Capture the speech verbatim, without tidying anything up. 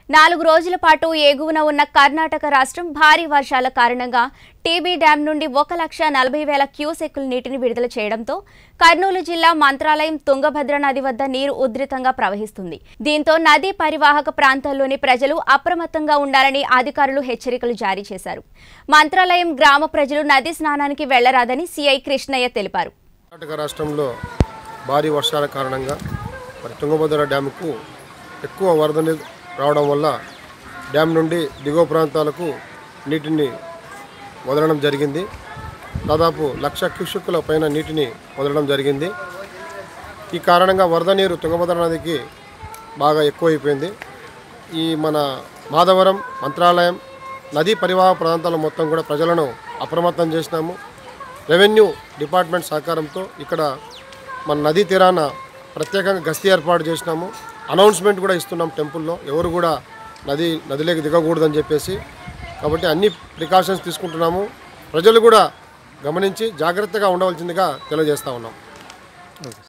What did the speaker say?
నాలుగు రోజుల పాటు ఎగువన ఉన్న కర్ణాటక రాష్ట్రం భారీ వర్షాల కారణంగా టీబీ డ్యాం నుండి ఒక లక్ష నలభై వేల క్యూసెక్కుల నీటిని విడుదల చేయడంతో కర్నూలు జిల్లా మంత్రాలయం తుంగభద్ర నది వద్ద నీరు ఉధృతంగా ప్రవహిస్తుంది. దీంతో నదీ పరివాహక ప్రాంతాల్లోని ప్రజలు అప్రమత్తంగా ఉండాలని అధికారులు హెచ్చరికలు జారీ చేశారు. మంత్రాలయం గ్రామ ప్రజలు నది స్నానానికి వెళ్లరాదని సీఐ కృష్ణయ్య తెలిపారు. కర్ణాటక రాష్ట్రంలో భారీ వర్షాల కారణంగా మరి తుంగభద్ర డ్యాముకు ఎక్కువ వరద నీరు రావడం వల్ల డ్యామ్ నుండి దిగువ ప్రాంతాలకు నీటిని వదలడం జరిగింది. దాదాపు లక్ష క్యూసెక్కుల పైన నీటిని వదలడం జరిగింది. ఈ కారణంగా వరద నీరు తుంగభద్ర నదికి బాగా ఎక్కువైపోయింది. ఈ మన మాధవరం మంత్రాలయం నదీ పరివాహక ప్రాంతాల మొత్తం కూడా ప్రజలను అప్రమత్తం చేసినాము. రెవెన్యూ డిపార్ట్మెంట్ సహకారంతో ఇక్కడ మన నదీ తీరాన ప్రత్యేకంగా గస్తీ ఏర్పాటు చేసినాము. అనౌన్స్మెంట్ కూడా ఇస్తున్నాం టెంపుల్లో, ఎవరు కూడా నది నదిలోకి దిగకూడదని చెప్పేసి. కాబట్టి అన్ని ప్రికాషన్స్ తీసుకుంటున్నాము. ప్రజలు కూడా గమనించి జాగ్రత్తగా ఉండవలసిందిగా తెలియజేస్తూ ఉన్నాం.